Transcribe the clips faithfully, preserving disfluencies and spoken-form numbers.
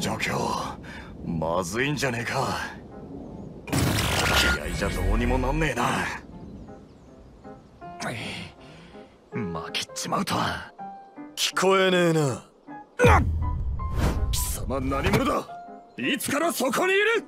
状況まずいんじゃねえか。気合じゃどうにもなんねえな。負けちまうとは。 聞こえねえな。 貴様何者だ。いつからそこにいる。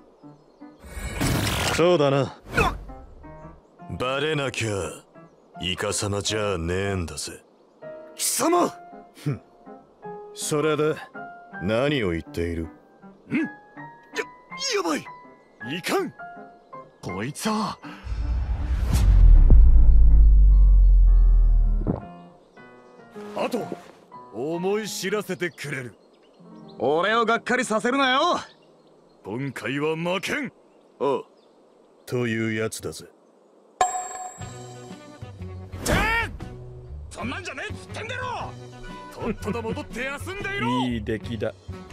そうだな。バレなきゃイカ様じゃねえんだぜ。 貴様。 ふん。それで何を言っている。ん？ や、やばい。いかん。こいつは。あと思い知らせてくれる。俺をがっかりさせるなよ。今回は負けん。 ああ、というやつだぜ。 てー！そんなんじゃねえっつってんだろ。とっとと戻って休んでいろ。 いい出来だ。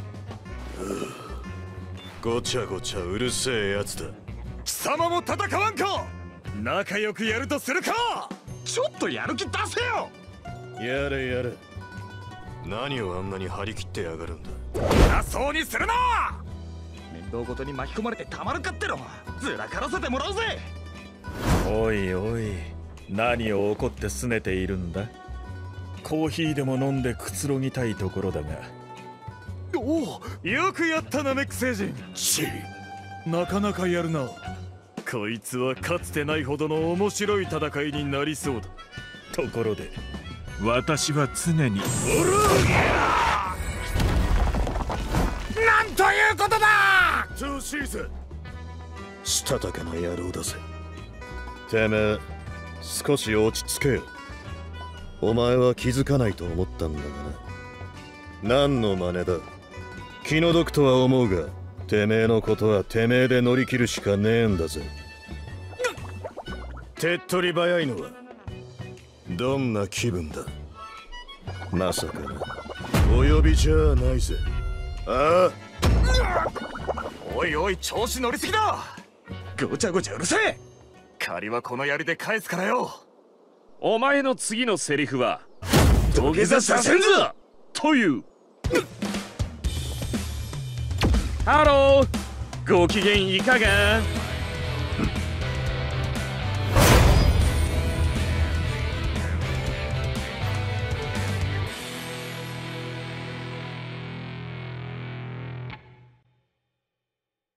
ごちゃごちゃうるせえやつだ。 貴様も戦わんか。仲良くやるとするか。ちょっとやる気出せよ。 やれやれ。何をあんなに張り切ってやがるんだ。 偉そうにするな。面倒ごとに巻き込まれてたまるかっての。ずらからせてもらうぜ。 おいおい、何を怒って拗ねているんだ。コーヒーでも飲んでくつろぎたいところだが。 おお、よくやったなメック星人。ちなかなかやるな。こいつはかつてないほどの面白い戦いになりそうだ。 ところで私は常に。 なんということだ。 調子いいぜ。したたかな野郎だぜ。てめえ少し落ち着けよ。お前は気づかないと思ったんだがな。何の真似だ。気の毒とは思うが、てめえのことはてめえで乗り切るしかねえんだぜ。手っ取り早いのはどんな気分だ。まさかなお呼びじゃないぜ。ああ、 おいおい、調子乗りすぎだ。ごちゃごちゃうるせえ。借りはこの槍で返すからよ。 お前の次のセリフは土下座させんぞという。ハロー、ご機嫌いかが。